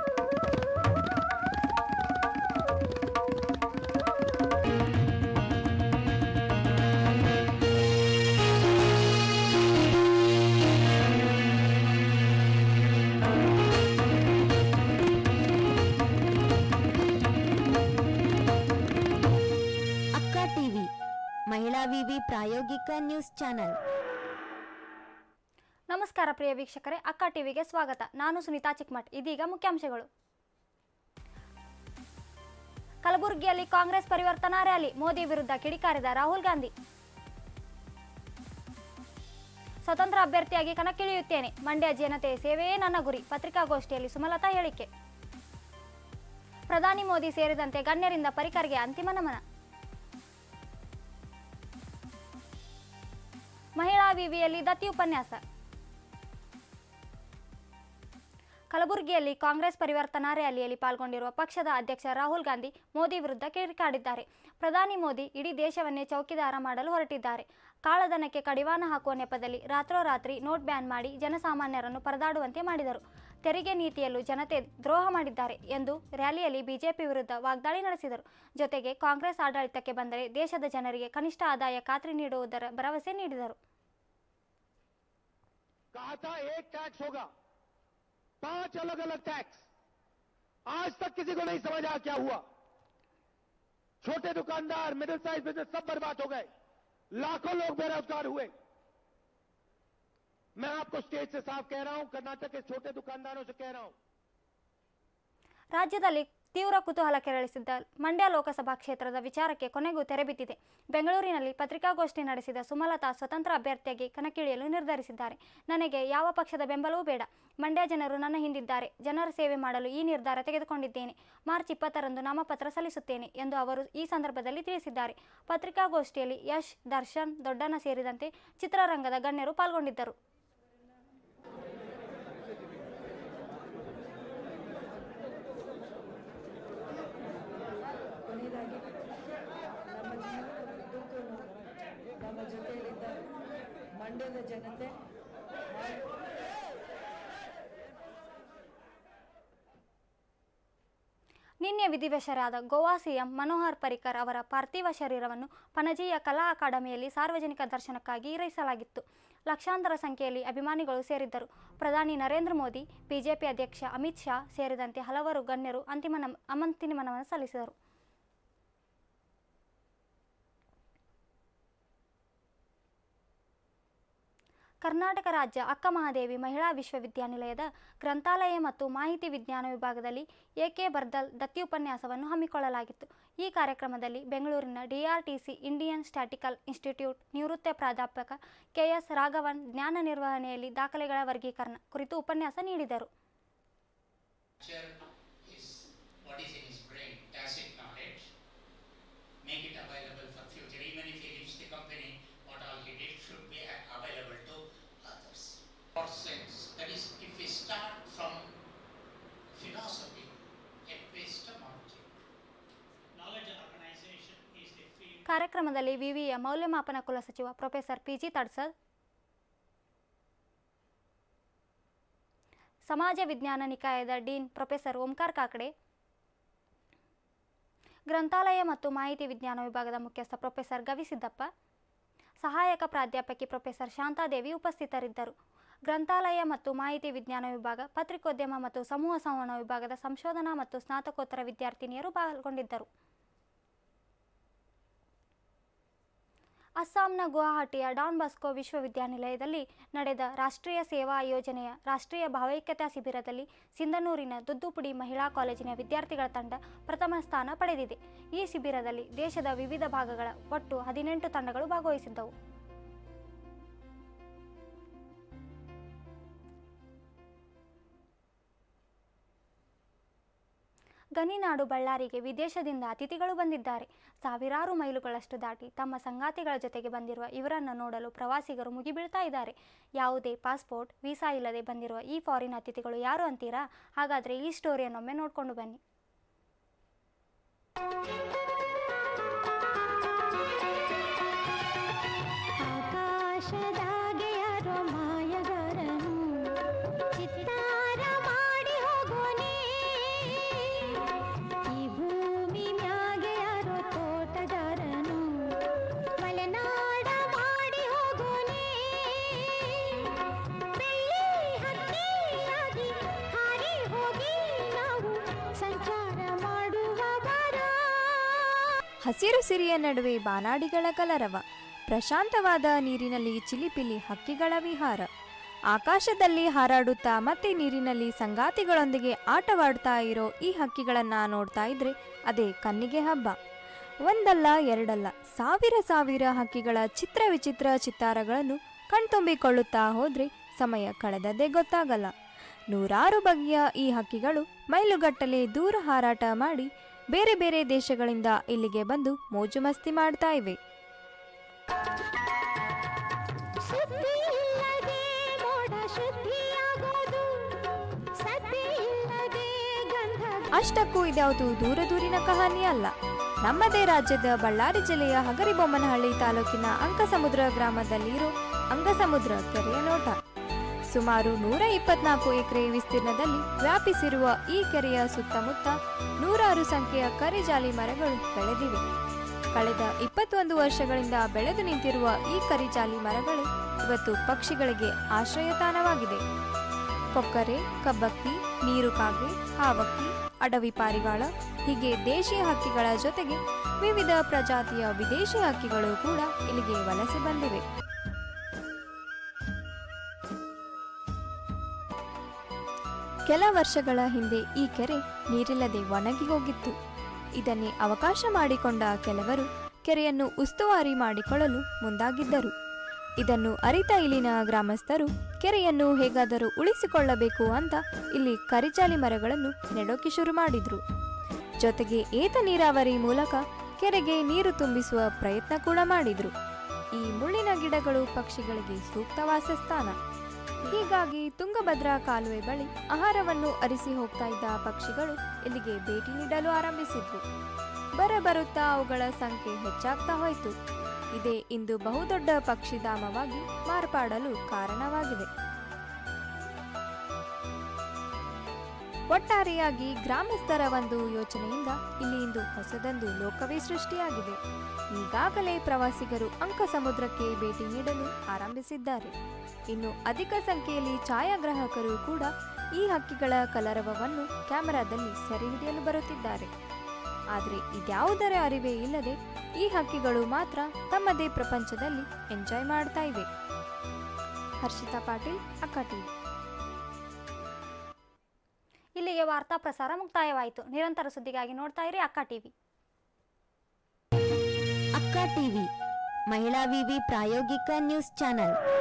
ಮಹಿಳಾ ವಿವಿ ಪ್ರಾಯೋಗಿಕ ನ್ಯೂಸ್ ಚಾನೆಲ್. ನಮಸ್ಕಾರ ಪ್ರಿಯ ವೀಕ್ಷಕರೇ, ಅಕ್ಕ ಟಿವಿಗೆ ಸ್ವಾಗತ. ನಾನು ಸುನೀತಾ ಚಿಕ್ಕಮಠ್. ಇದೀಗ ಮುಖ್ಯಾಂಶಗಳು. ಕಲಬುರಗಿಯಲ್ಲಿ ಕಾಂಗ್ರೆಸ್ ಪರಿವರ್ತನಾ ರ್ಯಾಲಿ, ಮೋದಿ ವಿರುದ್ಧ ಕಿಡಿಕಾರಿದ ರಾಹುಲ್ ಗಾಂಧಿ. ಸ್ವತಂತ್ರ ಅಭ್ಯರ್ಥಿಯಾಗಿ ಕಣಕ್ಕಿಳಿಯುತ್ತೇನೆ, ಮಂಡ್ಯ ಜನತೆ ಸೇವೆಯೇ ನನ್ನ ಗುರಿ, ಪತ್ರಿಕಾಗೋಷ್ಠಿಯಲ್ಲಿ ಸುಮಲತಾ ಹೇಳಿಕೆ. ಪ್ರಧಾನಿ ಮೋದಿ ಸೇರಿದಂತೆ ಗಣ್ಯರಿಂದ ಪರಿಕರ್ಗೆ ಅಂತಿಮ ನಮನ. ಮಹಿಳಾ ವಿವಿಯಲ್ಲಿ ದತ್ತಿ ಉಪನ್ಯಾಸ. ಕಲಬುರಗಿಯಲ್ಲಿ ಕಾಂಗ್ರೆಸ್ ಪರಿವರ್ತನಾ ರ್ಯಾಲಿಯಲ್ಲಿ ಪಾಲ್ಗೊಂಡಿರುವ ಪಕ್ಷದ ಅಧ್ಯಕ್ಷ ರಾಹುಲ್ ಗಾಂಧಿ ಮೋದಿ ವಿರುದ್ಧ ಕಿಡಿಕಾಡಿದ್ದಾರೆ. ಪ್ರಧಾನಿ ಮೋದಿ ಇಡೀ ದೇಶವನ್ನೇ ಚೌಕಿದಾರ ಮಾಡಲು ಹೊರಟಿದ್ದಾರೆ. ಕಾಳಧನಕ್ಕೆ ಕಡಿವಾಣ ಹಾಕುವ ನೆಪದಲ್ಲಿ ರಾತ್ರೋರಾತ್ರಿ ನೋಟ್ ಬ್ಯಾನ್ ಮಾಡಿ ಜನಸಾಮಾನ್ಯರನ್ನು ಪರದಾಡುವಂತೆ ಮಾಡಿದರು. ತೆರಿಗೆ ನೀತಿಯಲ್ಲೂ ಜನತೆ ದ್ರೋಹ ಮಾಡಿದ್ದಾರೆ ಎಂದು ರ್ಯಾಲಿಯಲ್ಲಿ ಬಿಜೆಪಿ ವಿರುದ್ಧ ವಾಗ್ದಾಳಿ ನಡೆಸಿದರು. ಜೊತೆಗೆ ಕಾಂಗ್ರೆಸ್ ಆಡಳಿತಕ್ಕೆ ಬಂದರೆ ದೇಶದ ಜನರಿಗೆ ಕನಿಷ್ಠ ಆದಾಯ ಖಾತ್ರಿ ನೀಡುವುದರ ಭರವಸೆ ನೀಡಿದರು. कहा था एक टैक्स होगा, 5 अलग अलग टैक्स. आज तक किसी को नहीं समझ आया क्या हुआ. छोटे दुकानदार, मिडिल साइज बिजनेस सब बर्बाद हो गए, लाखों लोग बेरोजगार हुए. मैं आपको स्टेज से साफ कह रहा हूं, कर्नाटक के छोटे दुकानदारों से कह रहा हूं. ರಾಜ್ಯದಲ್ಲಿ ತೀವ್ರ ಕುತೂಹಲ ಕೆರಳಿಸಿದ್ದ ಮಂಡ್ಯ ಲೋಕಸಭಾ ಕ್ಷೇತ್ರದ ವಿಚಾರಕ್ಕೆ ಕೊನೆಗೂ ತೆರೆಬಿದ್ದಿದೆ. ಬೆಂಗಳೂರಿನಲ್ಲಿ ಪತ್ರಿಕಾಗೋಷ್ಠಿ ನಡೆಸಿದ ಸುಮಲತಾ ಸ್ವತಂತ್ರ ಅಭ್ಯರ್ಥಿಯಾಗಿ ಕಣಕ್ಕಿಳಿಯಲು ನಿರ್ಧರಿಸಿದ್ದಾರೆ. ನನಗೆ ಯಾವ ಪಕ್ಷದ ಬೆಂಬಲವೂ ಬೇಡ, ಮಂಡ್ಯ ಜನರು ನನ್ನ ಹಿಂದಿದ್ದಾರೆ, ಜನರ ಸೇವೆ ಮಾಡಲು ಈ ನಿರ್ಧಾರ ತೆಗೆದುಕೊಂಡಿದ್ದೇನೆ. ಮಾರ್ಚ್ 20ರಂದು ನಾಮಪತ್ರ ಸಲ್ಲಿಸುತ್ತೇನೆ ಎಂದು ಅವರು ಈ ಸಂದರ್ಭದಲ್ಲಿ ತಿಳಿಸಿದ್ದಾರೆ. ಪತ್ರಿಕಾಗೋಷ್ಠಿಯಲ್ಲಿ ಯಶ್, ದರ್ಶನ್, ದೊಡ್ಡಣ್ಣ ಸೇರಿದಂತೆ ಚಿತ್ರರಂಗದ ಗಣ್ಯರು ಪಾಲ್ಗೊಂಡಿದ್ದರು. ನಮ್ಮ ಜೊತೆಯಲ್ಲಿದ್ದಾರೆ ಮಂಡ್ಯದ ಜನತೆ. ನಿನ್ನೆ ವಿಧಿವಶರಾದ ಗೋವಾ ಸಿಎಂ ಮನೋಹರ್ ಪರಿಕರ್ ಅವರ ಪಾರ್ಥಿವ ಶರೀರವನ್ನು ಪಣಜಿಯ ಕಲಾ ಅಕಾಡೆಮಿಯಲ್ಲಿ ಸಾರ್ವಜನಿಕ ದರ್ಶನಕ್ಕಾಗಿ ಇರಿಸಲಾಗಿತ್ತು. ಲಕ್ಷಾಂತರ ಸಂಖ್ಯೆಯಲ್ಲಿ ಅಭಿಮಾನಿಗಳು ಸೇರಿದ್ದರು. ಪ್ರಧಾನಿ ನರೇಂದ್ರ ಮೋದಿ, ಬಿಜೆಪಿ ಅಧ್ಯಕ್ಷ ಅಮಿತ್ ಶಾ ಸೇರಿದಂತೆ ಹಲವರು ಗಣ್ಯರು ಅಂತಿಮ ನಮನ ಸಲ್ಲಿಸಿದರು. ಕರ್ನಾಟಕ ರಾಜ್ಯ ಅಕ್ಕಮಹಾದೇವಿ ಮಹಿಳಾ ವಿಶ್ವವಿದ್ಯಾನಿಲಯದ ಗ್ರಂಥಾಲಯ ಮತ್ತು ಮಾಹಿತಿ ವಿಜ್ಞಾನ ವಿಭಾಗದಲ್ಲಿ ಎಕೆ ಬರ್ದಲ್ ದತ್ತಿ ಉಪನ್ಯಾಸವನ್ನು ಹಮ್ಮಿಕೊಳ್ಳಲಾಗಿತ್ತು. ಈ ಕಾರ್ಯಕ್ರಮದಲ್ಲಿ ಬೆಂಗಳೂರಿನ ಡಿಆರ್ಟಿಸಿ ಇಂಡಿಯನ್ ಸ್ಟ್ಯಾಟಿಕಲ್ ಇನ್ಸ್ಟಿಟ್ಯೂಟ್ ನಿವೃತ್ತ ಪ್ರಾಧ್ಯಾಪಕ ಕೆಎಸ್ ರಾಘವನ್ ಜ್ಞಾನ ನಿರ್ವಹಣೆಯಲ್ಲಿ ದಾಖಲೆಗಳ ವರ್ಗೀಕರಣ ಕುರಿತು ಉಪನ್ಯಾಸ ನೀಡಿದರು. That is, if we start from philosophy, epistemology, knowledge and organization is the field. ಕಾರ್ಯಕ್ರಮದಲ್ಲಿ ವಿವಿಯ ಮೌಲ್ಯಮಾಪನ ಕುಲಸಚಿವ ಪ್ರೊಫೆಸರ್ ಪಿಜಿ ತಡ್ಸದ್, ಸಮಾಜ ವಿಜ್ಞಾನ ನಿಕಾಯದ ಡೀನ್ ಪ್ರೊಫೆಸರ್ ಓಂಕಾರ್ ಕಾಕಡೆ, ಗ್ರಂಥಾಲಯ ಮತ್ತು ಮಾಹಿತಿ ವಿಜ್ಞಾನ ವಿಭಾಗದ ಮುಖ್ಯಸ್ಥ ಪ್ರೊಫೆಸರ್ ಗವಿಸಿದ್ದಪ್ಪ, ಸಹಾಯಕ ಪ್ರಾಧ್ಯಾಪಕಿ ಪ್ರೊಫೆಸರ್ ಶಾಂತಾದೇವಿ ಉಪಸ್ಥಿತರಿದ್ದರು. ಗ್ರಂಥಾಲಯ ಮತ್ತು ಮಾಹಿತಿ ವಿಜ್ಞಾನ ವಿಭಾಗ, ಪತ್ರಿಕೋದ್ಯಮ ಮತ್ತು ಸಮೂಹ ಸಂವಹನ ವಿಭಾಗದ ಸಂಶೋಧನಾ ಮತ್ತು ಸ್ನಾತಕೋತ್ತರ ವಿದ್ಯಾರ್ಥಿನಿಯರು ಪಾಲ್ಗೊಂಡಿದ್ದರು. ಅಸ್ಸಾಂನ ಗುವಾಹಟಿಯ ಡಾನ್ ಬಾಸ್ಕೋ ವಿಶ್ವವಿದ್ಯಾನಿಲಯದಲ್ಲಿ ನಡೆದ ರಾಷ್ಟ್ರೀಯ ಸೇವಾ ಯೋಜನೆಯ ರಾಷ್ಟ್ರೀಯ ಭಾವೈಕ್ಯತಾ ಶಿಬಿರದಲ್ಲಿ ಸಿಂಧನೂರಿನ ದುದ್ದುಪುಡಿ ಮಹಿಳಾ ಕಾಲೇಜಿನ ವಿದ್ಯಾರ್ಥಿಗಳ ತಂಡ ಪ್ರಥಮ ಸ್ಥಾನ ಪಡೆದಿದೆ. ಈ ಶಿಬಿರದಲ್ಲಿ ದೇಶದ ವಿವಿಧ ಭಾಗಗಳ ಒಟ್ಟು 18 ತಂಡಗಳು ಭಾಗವಹಿಸಿದ್ದವು. ಗಣಿನಾಡು ಬಳ್ಳಾರಿಗೆ ವಿದೇಶದಿಂದ ಅತಿಥಿಗಳು ಬಂದಿದ್ದಾರೆ. ಸಾವಿರಾರು ಮೈಲುಗಳಷ್ಟು ದಾಟಿ ತಮ್ಮ ಸಂಗಾತಿಗಳ ಜೊತೆಗೆ ಬಂದಿರುವ ಇವರನ್ನು ನೋಡಲು ಪ್ರವಾಸಿಗರು ಮುಗಿಬೀಳ್ತಾ ಇದ್ದಾರೆ. ಯಾವುದೇ ಪಾಸ್ಪೋರ್ಟ್, ವೀಸಾ ಇಲ್ಲದೆ ಬಂದಿರುವ ಈ ಫಾರಿನ್ ಅತಿಥಿಗಳು ಯಾರು ಅಂತೀರಾ? ಹಾಗಾದರೆ ಈ ಸ್ಟೋರಿಯನ್ನೊಮ್ಮೆ ನೋಡಿಕೊಂಡು ಬನ್ನಿ. ಹಸಿರು ಸಿರಿಯ ನಡುವೆ ಬಾನಾಡಿಗಳ ಕಲರವ, ಪ್ರಶಾಂತವಾದ ನೀರಿನಲ್ಲಿ ಚಿಲಿಪಿಲಿ ಹಕ್ಕಿಗಳ ವಿಹಾರ, ಆಕಾಶದಲ್ಲಿ ಹಾರಾಡುತ್ತಾ ಮತ್ತೆ ನೀರಿನಲ್ಲಿ ಸಂಗಾತಿಗಳೊಂದಿಗೆ ಆಟವಾಡ್ತಾ ಇರೋ ಈ ಹಕ್ಕಿಗಳನ್ನು ನೋಡ್ತಾ ಇದ್ರೆ ಅದೇ ಕಣ್ಣಿಗೆ ಹಬ್ಬ. ಒಂದಲ್ಲ ಎರಡಲ್ಲ, ಸಾವಿರ ಸಾವಿರ ಹಕ್ಕಿಗಳ ಚಿತ್ರ ವಿಚಿತ್ರ ಚಿತ್ತಾರಗಳನ್ನು ಕಣ್ತುಂಬಿಕೊಳ್ಳುತ್ತಾ ಹೋದರೆ ಸಮಯ ಕಳೆದದ್ದೇ ಗೊತ್ತಾಗಲ್ಲ. ನೂರಾರು ಬಗೆಯ ಈ ಹಕ್ಕಿಗಳು ಮೈಲುಗಟ್ಟಲೆ ದೂರ ಹಾರಾಟ ಮಾಡಿ ಬೇರೆ ಬೇರೆ ದೇಶಗಳಿಂದ ಇಲ್ಲಿಗೆ ಬಂದು ಮೋಜು ಮಸ್ತಿ ಮಾಡ್ತಾ ಇವೆ. ಅಷ್ಟಕ್ಕೂ ಇದ್ಯಾವುದು ದೂರ ದೂರಿನ ಕಹಾನಿ ಅಲ್ಲ. ನಮ್ಮದೇ ರಾಜ್ಯದ ಬಳ್ಳಾರಿ ಜಿಲ್ಲೆಯ ಹಗರಿಬೊಮ್ಮನಹಳ್ಳಿ ತಾಲೂಕಿನ ಅಂಕಸಮುದ್ರ ಗ್ರಾಮದಲ್ಲಿರೋ ಅಂಗಸಮುದ್ರ ಕೆರೆಯ ನೋಟ. ಸುಮಾರು 124 ಎಕರೆ ವಿಸ್ತೀರ್ಣದಲ್ಲಿ ವ್ಯಾಪಿಸಿರುವ ಈ ಕೆರೆಯ ಸುತ್ತಮುತ್ತ ನೂರಾರು ಸಂಖ್ಯೆಯ ಕರಿಜಾಲಿ ಮರಗಳು ಬೆಳೆದಿವೆ. ಕಳೆದ 21 ವರ್ಷಗಳಿಂದ ಬೆಳೆದು ನಿಂತಿರುವ ಈ ಕರಿಜಾಲಿ ಮರಗಳು ಇವತ್ತು ಪಕ್ಷಿಗಳಿಗೆ ಆಶ್ರಯ ತಾಣವಾಗಿದೆ. ಕೊಕ್ಕರೆ, ಕಬ್ಬಕ್ಕಿ, ನೀರುಕಾಗೆ, ಹಾವಕ್ಕಿ, ಅಡವಿ ಪಾರಿವಾಳ ಹೀಗೆ ದೇಶೀಯ ಹಕ್ಕಿಗಳ ಜೊತೆಗೆ ವಿವಿಧ ಪ್ರಜಾತಿಯ ವಿದೇಶಿ ಹಕ್ಕಿಗಳು ಕೂಡ ಇಲ್ಲಿಗೆ ವಲಸೆ ಬಂದಿವೆ. ಕೆಲ ವರ್ಷಗಳ ಹಿಂದೆ ಈ ಕೆರೆ ನೀರಿಲ್ಲದೆ ಒಣಗಿ ಹೋಗಿತ್ತು. ಇದನ್ನೇ ಅವಕಾಶ ಮಾಡಿಕೊಂಡ ಕೆಲವರು ಕೆರೆಯನ್ನು ಉಸ್ತುವಾರಿ ಮಾಡಿಕೊಳ್ಳಲು ಮುಂದಾಗಿದ್ದರು. ಇದನ್ನು ಅರಿತ ಇಲ್ಲಿನ ಗ್ರಾಮಸ್ಥರು ಕೆರೆಯನ್ನು ಹೇಗಾದರೂ ಉಳಿಸಿಕೊಳ್ಳಬೇಕು ಅಂತ ಇಲ್ಲಿ ಕರಿಜಾಲಿ ಮರಗಳನ್ನು ನೆಡೋಕೆ ಶುರು ಮಾಡಿದ್ರು. ಜೊತೆಗೆ ಏತ ನೀರಾವರಿ ಮೂಲಕ ಕೆರೆಗೆ ನೀರು ತುಂಬಿಸುವ ಪ್ರಯತ್ನ ಕೂಡ ಮಾಡಿದ್ರು. ಈ ಮುಳ್ಳಿನ ಗಿಡಗಳು ಪಕ್ಷಿಗಳಿಗೆ ಸೂಕ್ತ ವಾಸಸ್ಥಾನ. ಹೀಗಾಗಿ ತುಂಗಭದ್ರಾ ಕಾಲುವೆ ಬಳಿ ಆಹಾರವನ್ನು ಅರಿಸಿ ಹೋಗ್ತಾ ಇದ್ದ ಪಕ್ಷಿಗಳು ಇಲ್ಲಿಗೆ ಭೇಟಿ ನೀಡಲು ಆರಂಭಿಸಿದ್ವು. ಬರುತ್ತಾ ಅವುಗಳ ಸಂಖ್ಯೆ ಹೆಚ್ಚಾಗ್ತಾ ಹೋಯಿತು. ಇದೇ ಇಂದು ಬಹುದೊಡ್ಡ ಪಕ್ಷಿಧಾಮವಾಗಿ ಮಾರ್ಪಾಡಲು ಕಾರಣವಾಗಿದೆ. ಒಟ್ಟಾರೆಯಾಗಿ ಗ್ರಾಮಸ್ಥರ ಒಂದು ಯೋಚನೆಯಿಂದ ಇಲ್ಲಿ ಇಂದು ಹೊಸದೊಂದು ಲೋಕವೇ ಸೃಷ್ಟಿಯಾಗಿದೆ. ಈಗಾಗಲೇ ಪ್ರವಾಸಿಗರು ಅಂಕಸಮುದ್ರಕ್ಕೆ ಭೇಟಿ ನೀಡಲು ಆರಂಭಿಸಿದ್ದಾರೆ. ಇನ್ನು ಅಧಿಕ ಸಂಖ್ಯೆಯಲ್ಲಿ ಛಾಯಾಗ್ರಾಹಕರು ಕೂಡ ಈ ಹಕ್ಕಿಗಳ ಕಲರವವನ್ನು ಕ್ಯಾಮೆರಾದಲ್ಲಿ ಸೆರೆ ಹಿಡಿಯಲು ಬರುತ್ತಿದ್ದಾರೆ. ಆದರೆ ಇದ್ಯಾವುದರ ಅರಿವೇ ಇಲ್ಲದೆ ಈ ಹಕ್ಕಿಗಳು ಮಾತ್ರ ತಮ್ಮದೇ ಪ್ರಪಂಚದಲ್ಲಿ ಎಂಜಾಯ್ ಮಾಡ್ತಾ ಇವೆ. ಹರ್ಷಿತಾ ಪಾಟೀಲ್, ಅಕ್ಕ ಟಿವಿ. ಇಲ್ಲಿಗೆ ವಾರ್ತಾ ಪ್ರಸಾರ ಮುಕ್ತಾಯವಾಯಿತು. ನಿರಂತರ ಸುದ್ದಿಗಾಗಿ ನೋಡ್ತಾ ಇರಿ ಅಕ್ಕ ಟಿವಿ. ಅಕ್ಕ ಟಿವಿ ಮಹಿಳಾ ವಿವಿ ಪ್ರಾಯೋಗಿಕ ನ್ಯೂಸ್ ಚಾನೆಲ್.